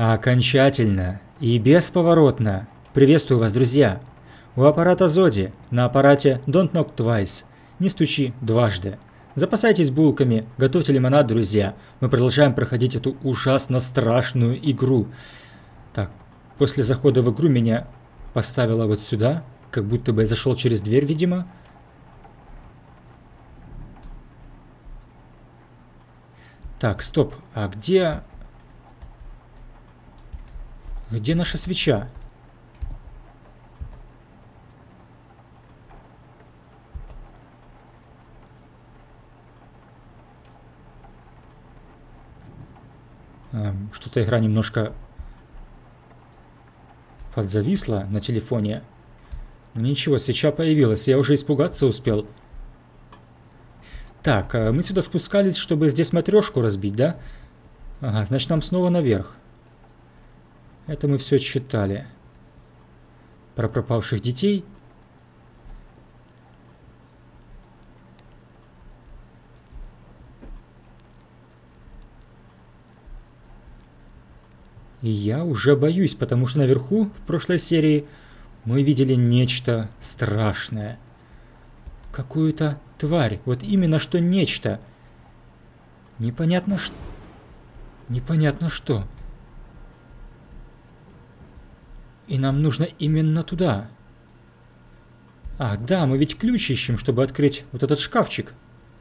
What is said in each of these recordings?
Окончательно и бесповоротно. Приветствую вас, друзья. У аппарата Зоди на аппарате Don't Knock Twice. Не стучи дважды. Запасайтесь булками, готовьте лимонад, друзья. Мы продолжаем проходить эту ужасно страшную игру. Так, после захода в игру меня поставило вот сюда, как будто бы я зашел через дверь, видимо. Так, стоп, а где... Где наша свеча? Что-то игра немножко подзависла на телефоне. Но ничего, свеча появилась, я уже испугаться успел. Так, мы сюда спускались, чтобы здесь матрешку разбить, да? Ага, значит нам снова наверх. Это мы все читали. Про пропавших детей. И я уже боюсь, потому что наверху в прошлой серии мы видели нечто страшное. Какую-то тварь. Вот именно что нечто. Непонятно что. Непонятно что. И нам нужно именно туда. Ах, да, мы ведь ключ ищем, чтобы открыть вот этот шкафчик.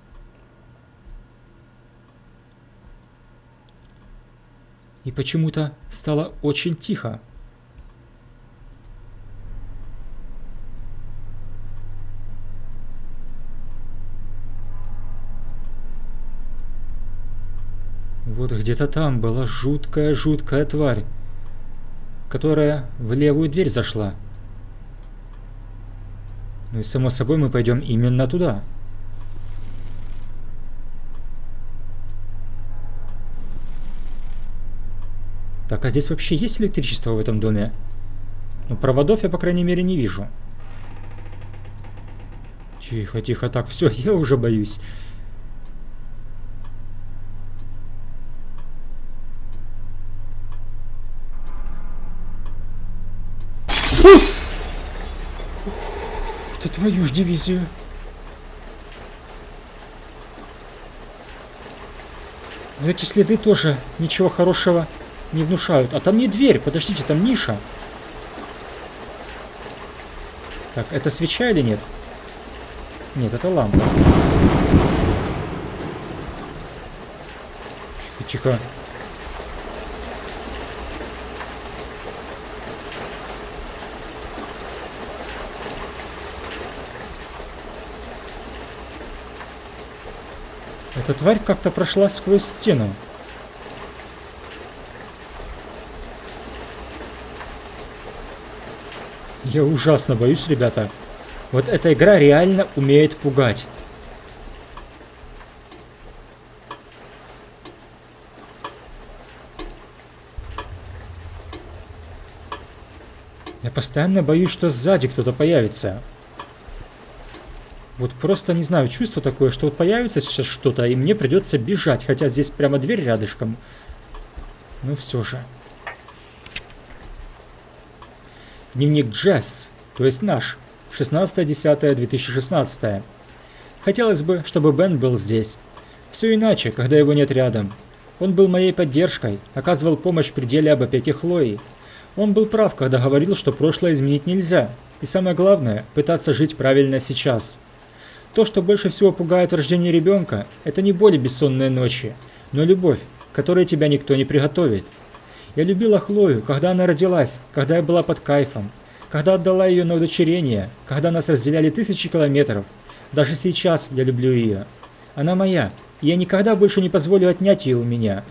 И почему-то стало очень тихо. Вот где-то там была жуткая тварь, которая в левую дверь зашла. Ну и само собой мы пойдем именно туда. Так, а здесь вообще есть электричество в этом доме? Ну, проводов я, по крайней мере, не вижу. Тихо, тихо, так, все, я уже боюсь. Ты твою ж дивизию. Но эти следы тоже ничего хорошего не внушают. А там не дверь, подождите, там ниша. Так, это свеча или нет? Нет, это лампа. Тихо, тихо. Эта тварь как-то прошла сквозь стену. Я ужасно боюсь, ребята. Вот эта игра реально умеет пугать. Я постоянно боюсь, что сзади кто-то появится. Вот просто не знаю, чувство такое, что вот появится сейчас что-то, и мне придется бежать, хотя здесь прямо дверь рядышком. Но все же. Дневник Джесс, то есть наш, 16.10.2016. Хотелось бы, чтобы Бен был здесь. Все иначе, когда его нет рядом. Он был моей поддержкой, оказывал помощь при деле об опеке Хлои. Он был прав, когда говорил, что прошлое изменить нельзя. И самое главное, пытаться жить правильно сейчас. То, что больше всего пугает в рождении ребенка, это не боль и бессонные ночи, но любовь, которой тебя никто не приготовит. Я любила Хлою, когда она родилась, когда я была под кайфом, когда отдала ее на удочерение, когда нас разделяли тысячи километров. Даже сейчас я люблю ее. Она моя, и я никогда больше не позволю отнять ее у меня.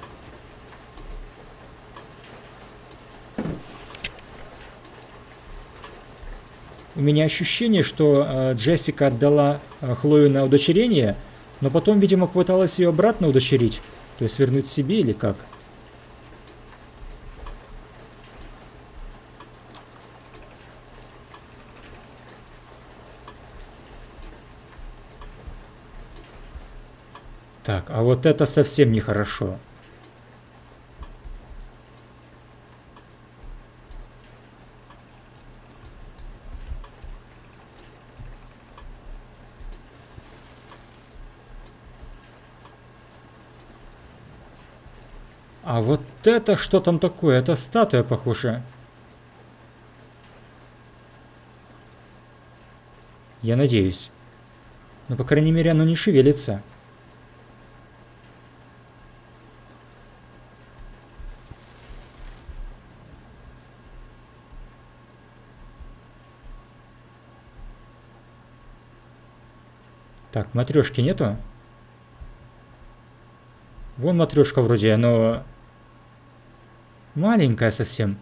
У меня ощущение, что Джессика отдала Хлою на удочерение, но потом, видимо, попыталась ее обратно удочерить, то есть вернуть себе или как. Так, а вот это совсем нехорошо. А вот это что там такое? Это статуя, похоже. Я надеюсь. Но, по крайней мере, оно не шевелится. Так, матрешки нету? Вон матрешка вроде, но маленькая совсем.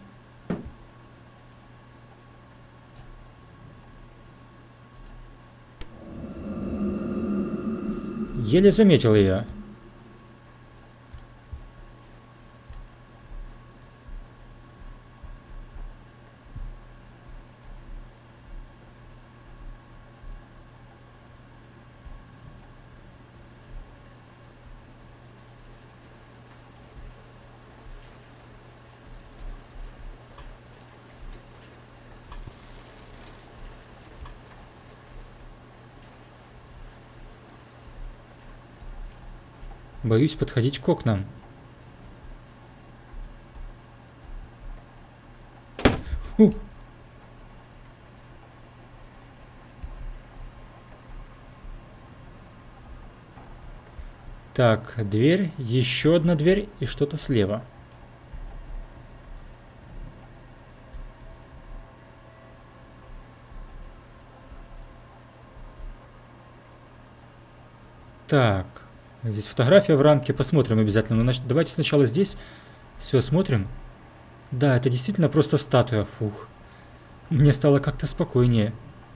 Еле заметил ее. Боюсь подходить к окнам. У! Так, дверь, еще одна дверь и что-то слева. Так, здесь фотография в рамке, посмотрим обязательно. Но давайте сначала здесь все смотрим. Да, это действительно просто статуя, фух. Мне стало как-то спокойнее.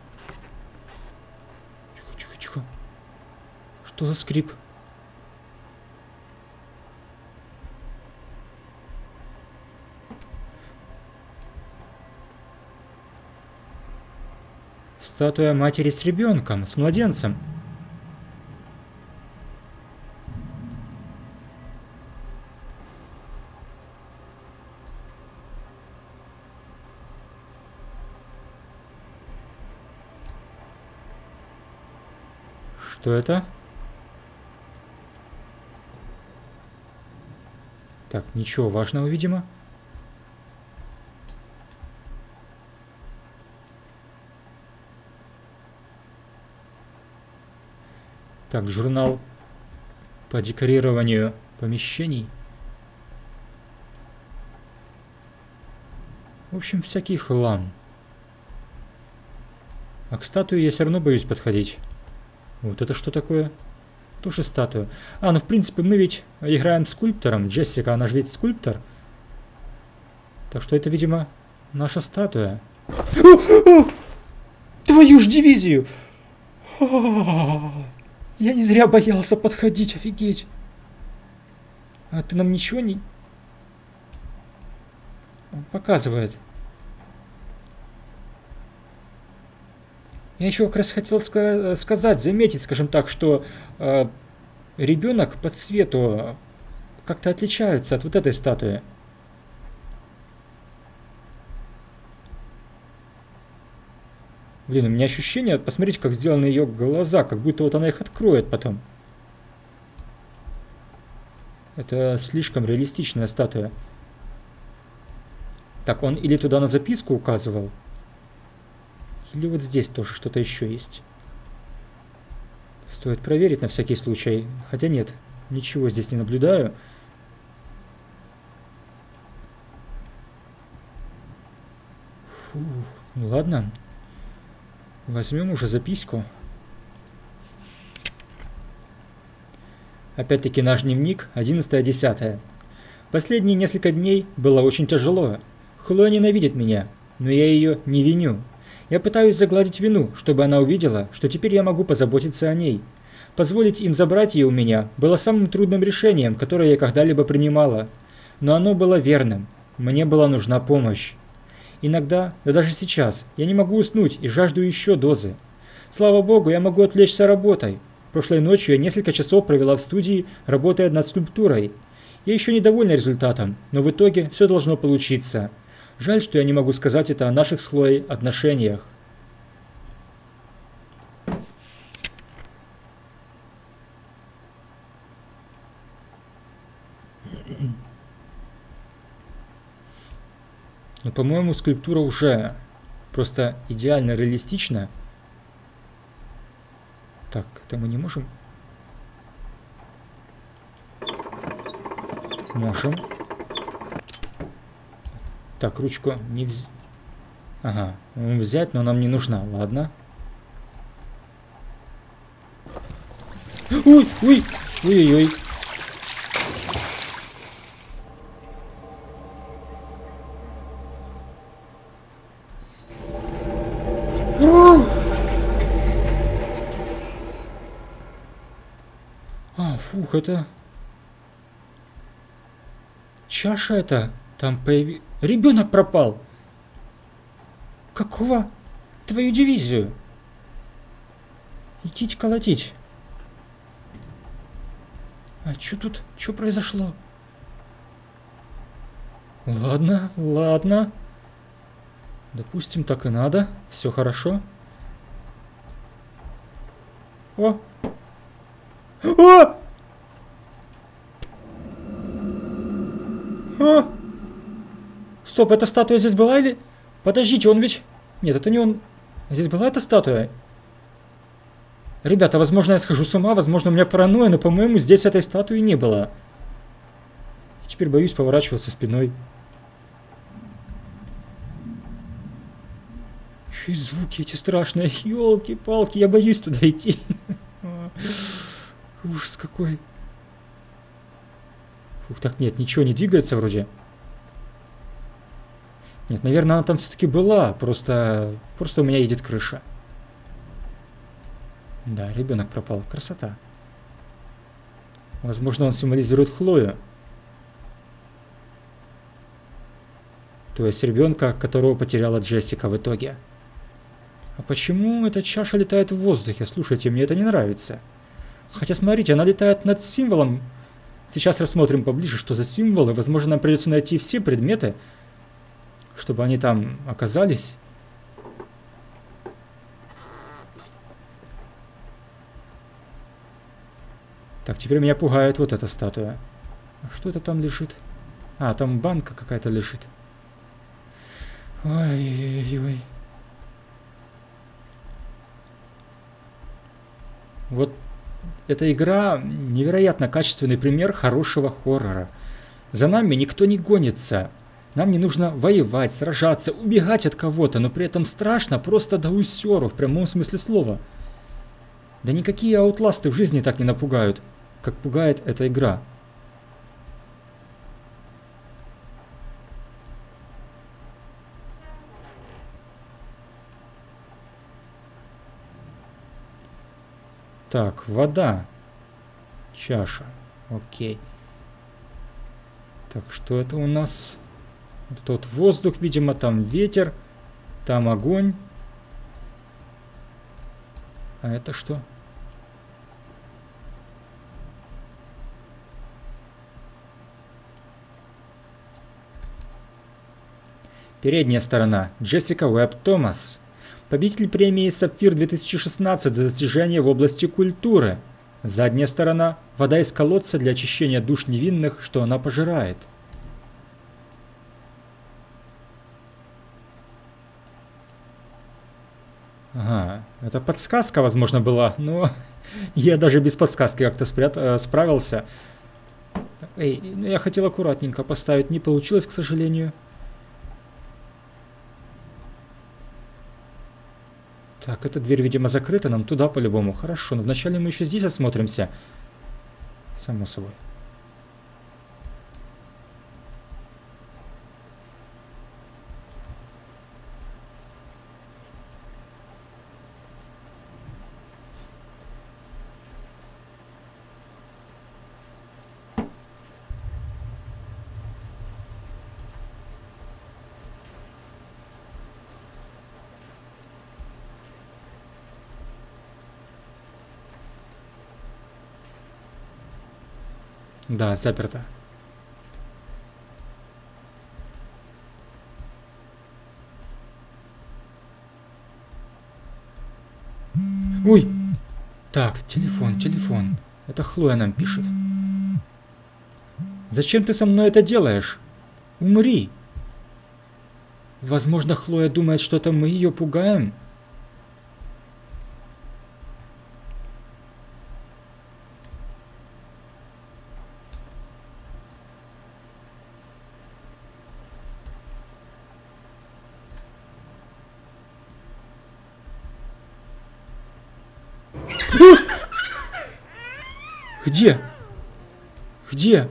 Тихо, тихо, тихо. Что за скрип? Статуя матери с ребенком, с младенцем. Что это? Так, ничего важного, видимо. Так, журнал по декорированию помещений. В общем, всякий хлам. А к статуе я все равно боюсь подходить. Вот это что такое? Тоже статуя. А, ну в принципе мы ведь играем скульптором. Джессика, она же ведь скульптор. Так что это, видимо, наша статуя. Твою ж дивизию! Я не зря боялся подходить, офигеть. А ты нам ничего не показывает? Я еще как раз хотел сказать, заметить, скажем так, что ребенок по цвету как-то отличается от вот этой статуи. Блин, у меня ощущение, посмотрите, как сделаны ее глаза, как будто вот она их откроет потом. Это слишком реалистичная статуя. Так, он или туда на записку указывал, или вот здесь тоже что-то еще есть. Стоит проверить на всякий случай. Хотя нет, ничего здесь не наблюдаю. Фух, ну ладно. Возьмем уже записку. Опять-таки наш дневник, 11-10. Последние несколько дней было очень тяжело. Хлоя ненавидит меня, но я ее не виню. Я пытаюсь загладить вину, чтобы она увидела, что теперь я могу позаботиться о ней. Позволить им забрать ее у меня было самым трудным решением, которое я когда-либо принимала. Но оно было верным. Мне была нужна помощь. Иногда, да даже сейчас, я не могу уснуть и жажду еще дозы. Слава богу, я могу отвлечься работой. Прошлой ночью я несколько часов провела в студии, работая над скульптурой. Я еще недовольна результатом, но в итоге все должно получиться. Жаль, что я не могу сказать это о наших с Хлоей отношениях. Но, по-моему, скульптура уже просто идеально реалистична. Так, это мы не можем? Можем. Так, ручку не взять. Ага, взять, но нам не нужна, ладно. Ой, ой, ой-ой-ой. А, фух, это... Чаша это... Там появился... Ребенок пропал! Какого? Твою дивизию? Идите колотить. А что тут? Что произошло? Ладно, ладно. Допустим, так и надо. Все хорошо. О! О! О! Стоп, эта статуя здесь была или... Подождите, он ведь... Нет, это не он. Здесь была эта статуя? Ребята, возможно, я схожу с ума, возможно, у меня паранойя, но, по-моему, здесь этой статуи не было. И теперь боюсь поворачиваться спиной. Еще и звуки эти страшные. Ёлки-палки, я боюсь туда идти. Ужас какой. Фух, так нет, ничего не двигается вроде. Нет, наверное, она там все-таки была. Просто у меня едет крыша. Да, ребенок пропал. Красота. Возможно, он символизирует Хлою. То есть ребенка, которого потеряла Джессика в итоге. А почему эта чаша летает в воздухе? Слушайте, мне это не нравится. Хотя, смотрите, она летает над символом. Сейчас рассмотрим поближе, что за символы. Возможно, нам придется найти все предметы, чтобы они там оказались. Так, теперь меня пугает вот эта статуя. А что это там лежит? А, там банка какая-то лежит. Ой-ой-ой. Вот эта игра невероятно качественный пример хорошего хоррора. За нами никто не гонится. Нам не нужно воевать, сражаться, убегать от кого-то, но при этом страшно просто до усеру, в прямом смысле слова. Да никакие аутласты в жизни так не напугают, как пугает эта игра. Так, вода. Чаша. Окей. Так, что это у нас? Тут воздух, видимо, там ветер, там огонь. А это что? Передняя сторона. Джессика Уэбб Томас. Победитель премии «Сапфир 2016» за достижения в области культуры. Задняя сторона. Вода из колодца для очищения душ невинных, что она пожирает. Ага, это подсказка, возможно, была, но я даже без подсказки как-то справился. Эй, я хотел аккуратненько поставить, не получилось, к сожалению. Так, эта дверь, видимо, закрыта, нам туда по-любому. Хорошо, но вначале мы еще здесь осмотримся. Само собой. Да, заперто. Ой! Так, телефон. Это Хлоя нам пишет. Зачем ты со мной это делаешь? Умри! Возможно, Хлоя думает, что это мы ее пугаем. Где? Где?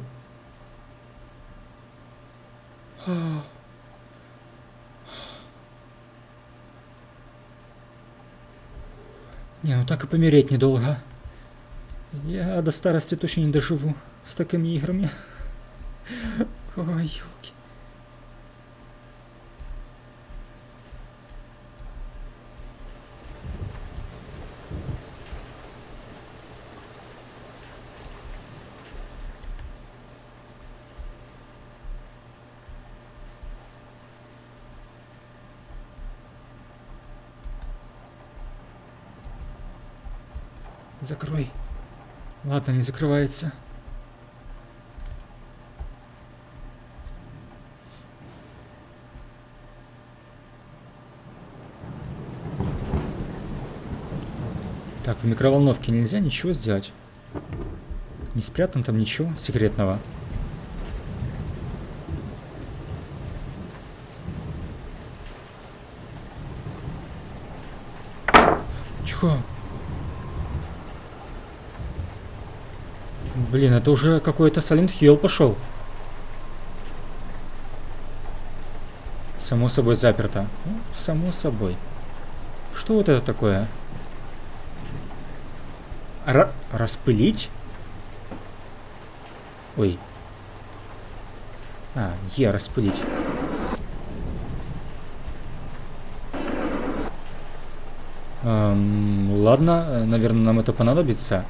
Не, ну так и помереть недолго. Я до старости точно не доживу с такими играми. Ой, ёлки. Закрой. Ладно, не закрывается. Так, в микроволновке нельзя ничего сделать. Не спрятан там ничего секретного. Чё? Блин, это уже какой-то Silent Hill пошел. Само собой заперто. Ну, само собой. Что вот это такое? Распылить? Ой. Распылить. Ладно, наверное, нам это понадобится.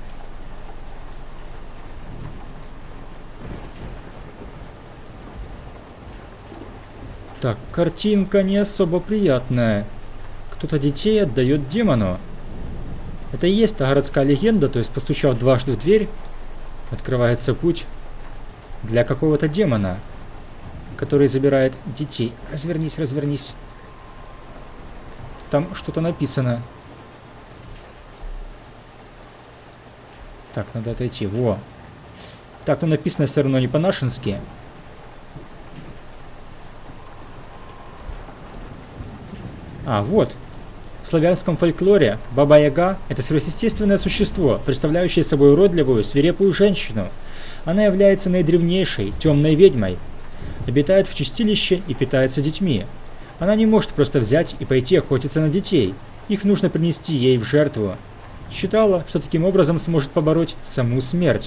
Так, картинка не особо приятная. Кто-то детей отдает демону. Это и есть та городская легенда, то есть постучав дважды в дверь, открывается путь для какого-то демона, который забирает детей. Развернись, развернись. Там что-то написано. Так, надо отойти. Во. Так, ну написано все равно не по-нашенски. Вот. В славянском фольклоре Баба-Яга – это сверхъестественное существо, представляющее собой уродливую, свирепую женщину. Она является наидревнейшей, темной ведьмой. Обитает в чистилище и питается детьми. Она не может просто взять и пойти охотиться на детей. Их нужно принести ей в жертву. Считала, что таким образом сможет побороть саму смерть.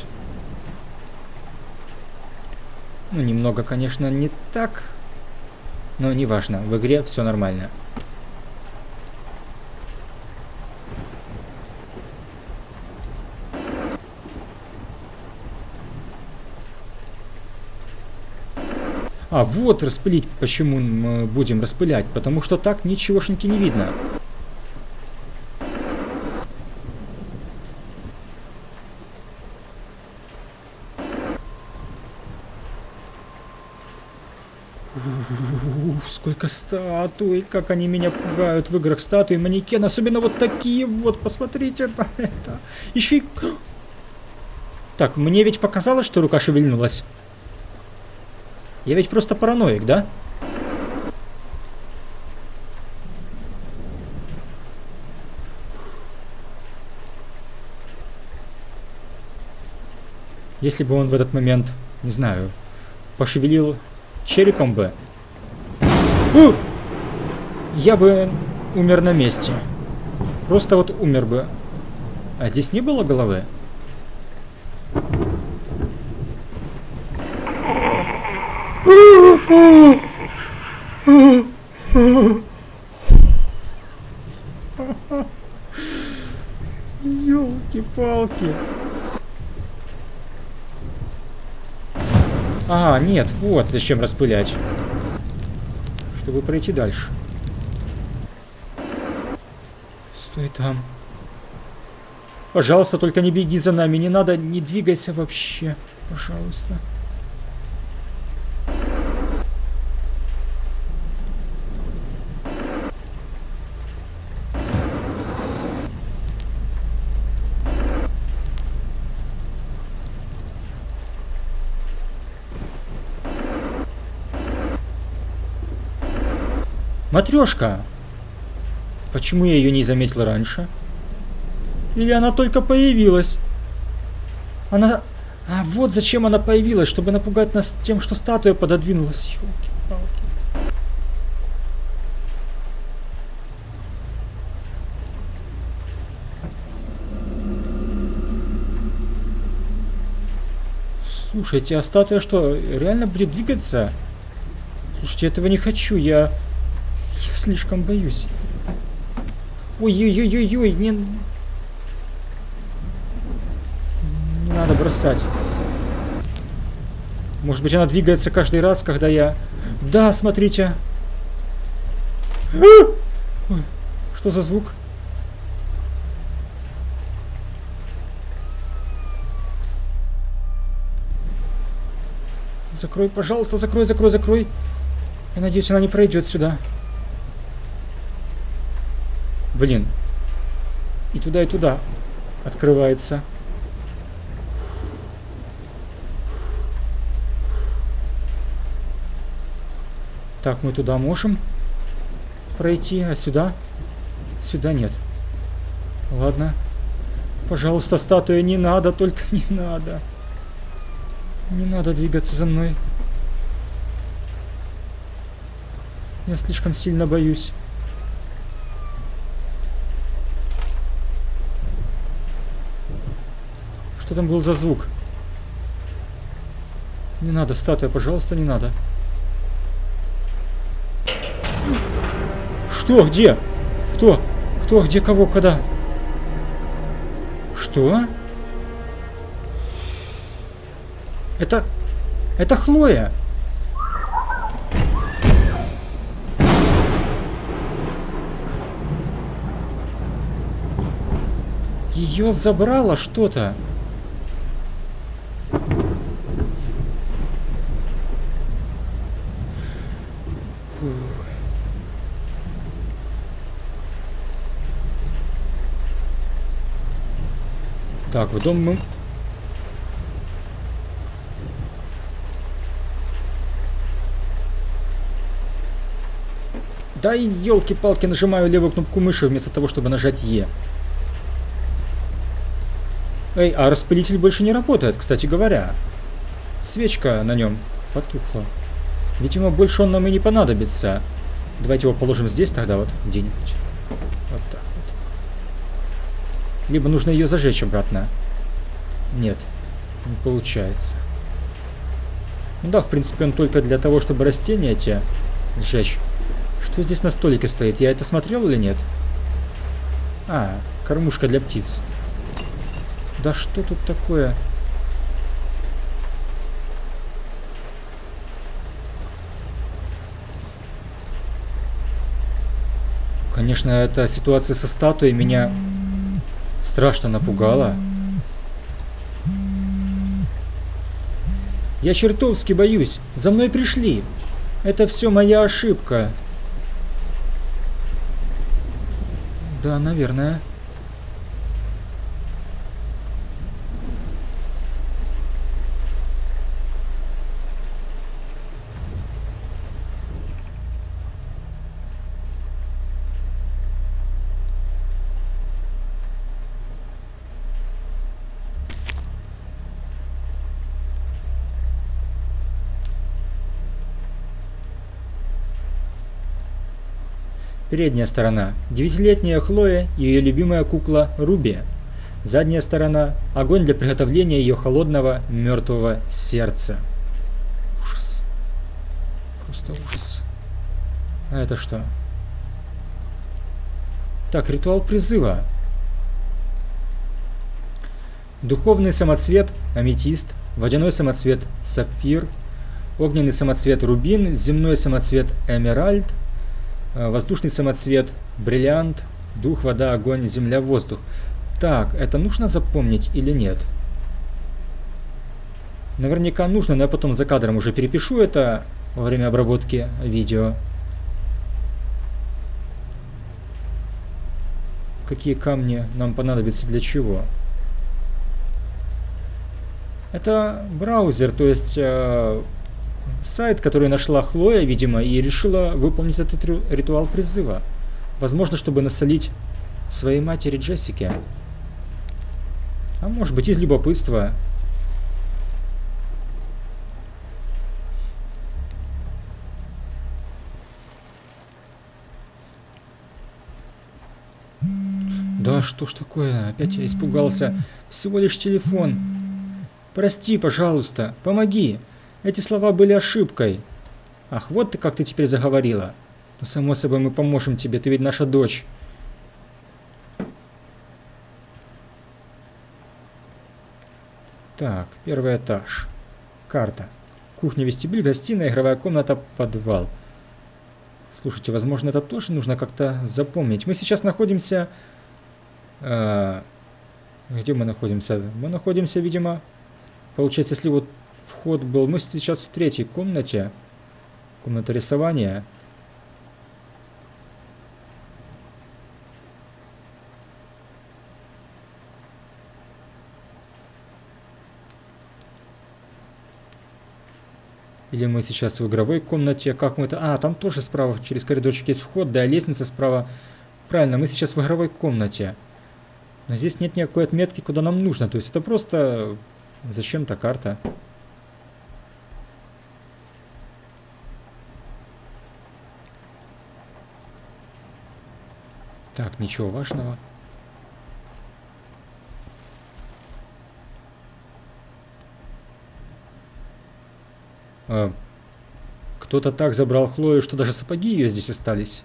Ну, немного, конечно, не так, но неважно, в игре все нормально. Вот распылить, почему мы будем распылять, потому что так ничегошеньки не видно. Сколько статуй, как они меня пугают в играх, статуи, манекен, особенно вот такие вот, посмотрите на это. Еще и... Так, мне ведь показалось, что рука шевельнулась. Я ведь просто параноик, да? Если бы он в этот момент, не знаю, пошевелил черепом бы, я бы умер на месте. Просто вот умер бы. А здесь не было головы? Ёлки-палки. Нет, вот зачем распылять. Чтобы пройти дальше. Стой там. Пожалуйста, только не беги за нами. Не надо, не двигайся вообще. Пожалуйста. Матрешка! Почему я ее не заметил раньше? Или она только появилась? Она... А вот зачем она появилась, чтобы напугать нас тем, что статуя пододвинулась. Ёлки-палки. Слушайте, а статуя что, реально будет двигаться? Слушайте, этого не хочу, я слишком боюсь. Ой-ой-ой-ой-ой, не надо бросать. Может быть, она двигается каждый раз, когда я... Да, смотрите. Ой, что за звук? Закрой, пожалуйста, закрой, закрой, закрой. Я надеюсь, она не пройдет сюда. Блин. И туда открывается. Так, мы туда можем пройти, а сюда? Сюда нет. Ладно. Пожалуйста, статуя, не надо, только не надо. Не надо двигаться за мной. Я слишком сильно боюсь. Что там был за звук? Не надо, статуя, пожалуйста, не надо. Что? Где? Кто? Кто? Где? Кого? Когда? Что? Это Хлоя. Ее забрало что-то. Так, в дом мы... Да и елки-палки, нажимаю левую кнопку мыши вместо того, чтобы нажать Е. Эй, а распылитель больше не работает, кстати говоря. Свечка на нем потухла. Видимо, больше он нам и не понадобится. Давайте его положим здесь тогда, вот, где-нибудь. Вот так вот. Либо нужно ее зажечь обратно. Нет, не получается. Ну да, в принципе, он только для того, чтобы растения эти сжечь. Что здесь на столике стоит? Я это смотрел или нет? А, кормушка для птиц. Да что тут такое? Конечно, эта ситуация со статуей меня страшно напугала. Я чертовски боюсь. За мной пришли. Это все моя ошибка. Да, наверное. Передняя сторона. 9-летняя Хлоя и ее любимая кукла Руби. Задняя сторона. Огонь для приготовления ее холодного мертвого сердца. Ужас. Просто ужас. А это что? Так, ритуал призыва. Духовный самоцвет аметист, водяной самоцвет сапфир, огненный самоцвет рубин, земной самоцвет эмеральд, воздушный самоцвет бриллиант, дух, вода, огонь, земля, воздух. Так, это нужно запомнить или нет? Наверняка нужно, но я потом за кадром уже перепишу это во время обработки видео. Какие камни нам понадобятся для чего? Это браузер, то есть Сайт, который нашла Хлоя, видимо, и решила выполнить этот ритуал призыва. Возможно, чтобы насолить своей матери Джессике. А может быть, из любопытства. Да что ж такое? Опять я испугался. Всего лишь телефон. Прости, пожалуйста, помоги. Эти слова были ошибкой. Ах, вот ты как ты теперь заговорила. Ну, само собой, мы поможем тебе, ты ведь наша дочь. Так, первый этаж. Карта. Кухня, вестибюль, гостиная, игровая комната, подвал. Слушайте, возможно, это тоже нужно как-то запомнить. Мы сейчас находимся... Где мы находимся? Мы находимся, видимо... Получается, если вот вход был... Мы сейчас в третьей комнате. Комната рисования. Или мы сейчас в игровой комнате? Как мы это... А, там тоже справа через коридорчик есть вход, да, лестница справа. Правильно, мы сейчас в игровой комнате. Но здесь нет никакой отметки, куда нам нужно. То есть это просто зачем-то карта. Так, ничего важного. Кто-то так забрал Хлою, что даже сапоги ее здесь остались.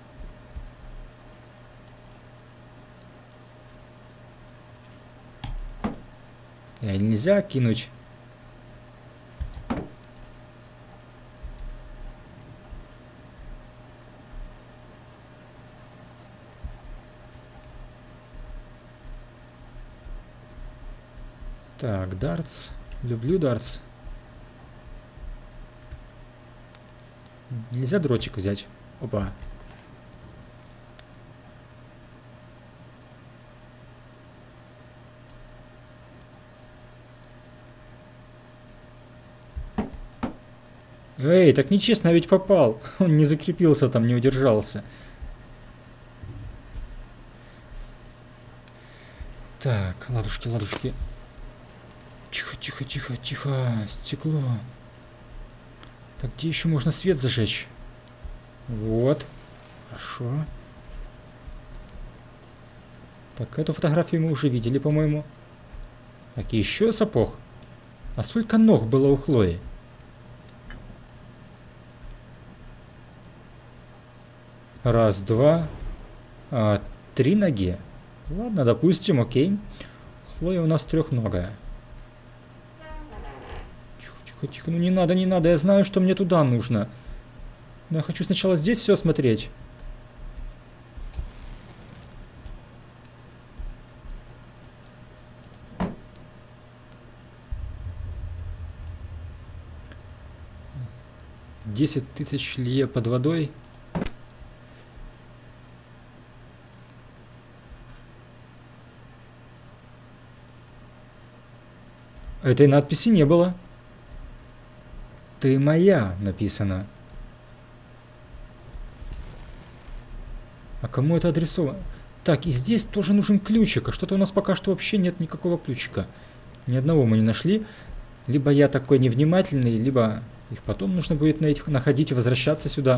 Нельзя кинуть. Так, дартс. Люблю дартс. Нельзя дротик взять. Опа. Эй, так нечестно, ведь попал. Он не закрепился там, не удержался. Так, ладушки, ладушки. Тихо, тихо, тихо, тихо. Стекло. Так, где еще можно свет зажечь? Вот. Хорошо. Так, эту фотографию мы уже видели, по-моему. Так, и еще сапог. А сколько ног было у Хлои? Раз, два, три ноги. Ладно, допустим, окей. Хлоя у нас трехногая. Тихо, тихо, тихо. Ну не надо, не надо. Я знаю, что мне туда нужно. Но я хочу сначала здесь все осмотреть. $10 000 лье под водой. Этой надписи не было. Ты моя, написано. А кому это адресовано? Так, и здесь тоже нужен ключик. А что-то у нас пока что вообще нет никакого ключика. Ни одного мы не нашли. Либо я такой невнимательный, либо их потом нужно будет находить и возвращаться сюда.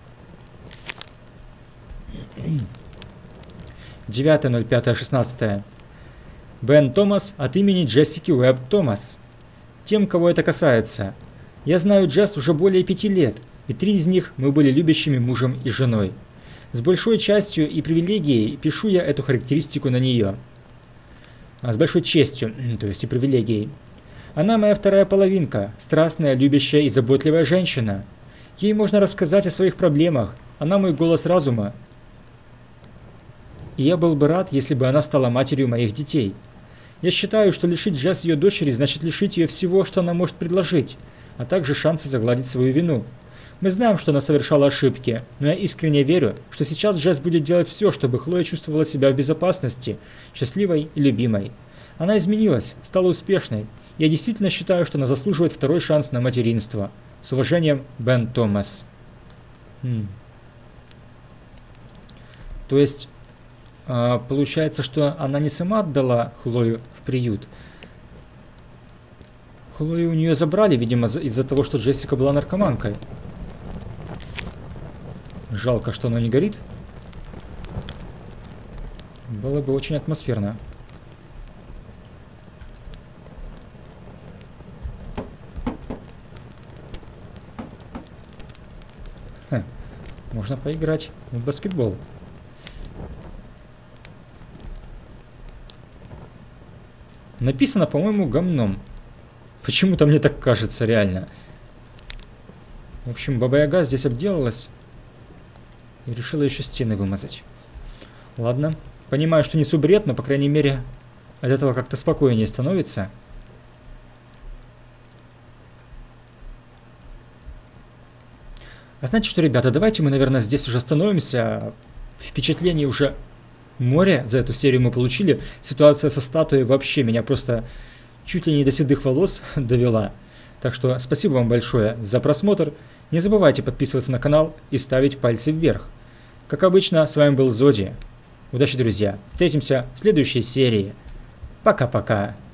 9.05.16. Бен Томас от имени Джессики Уэбб Томас. Тем, кого это касается. Я знаю Джесс уже более 5 лет, и 3 из них мы были любящими мужем и женой. С большой частью и привилегией пишу я эту характеристику на нее. С большой честью, то есть и привилегией. Она моя вторая половинка, страстная, любящая и заботливая женщина. Ей можно рассказать о своих проблемах, она мой голос разума. И я был бы рад, если бы она стала матерью моих детей. Я считаю, что лишить Джесс ее дочери значит лишить ее всего, что она может предложить, а также шанса загладить свою вину. Мы знаем, что она совершала ошибки, но я искренне верю, что сейчас Джесс будет делать все, чтобы Хлоя чувствовала себя в безопасности, счастливой и любимой. Она изменилась, стала успешной, Я действительно считаю, что она заслуживает второй шанс на материнство. С уважением, Бен Томас. То есть, получается, что она не сама отдала Хлою в приют. Хлою у нее забрали, видимо, из-за того, что Джессика была наркоманкой. Жалко, что оно не горит. Было бы очень атмосферно. Можно поиграть в баскетбол. Написано, по-моему, гомном. Почему-то мне так кажется, реально. В общем, Баба-Яга здесь обделалась. И решила еще стены вымазать. Ладно. Понимаю, что несу бред, но, по крайней мере, от этого как-то спокойнее становится. А знаете что, ребята, давайте мы, наверное, здесь уже остановимся. Впечатление уже море за эту серию мы получили. Ситуация со статуей вообще меня просто чуть ли не до седых волос довела. Так что спасибо вам большое за просмотр. Не забывайте подписываться на канал и ставить пальцы вверх. Как обычно, с вами был Зоди. Удачи, друзья. Встретимся в следующей серии. Пока-пока.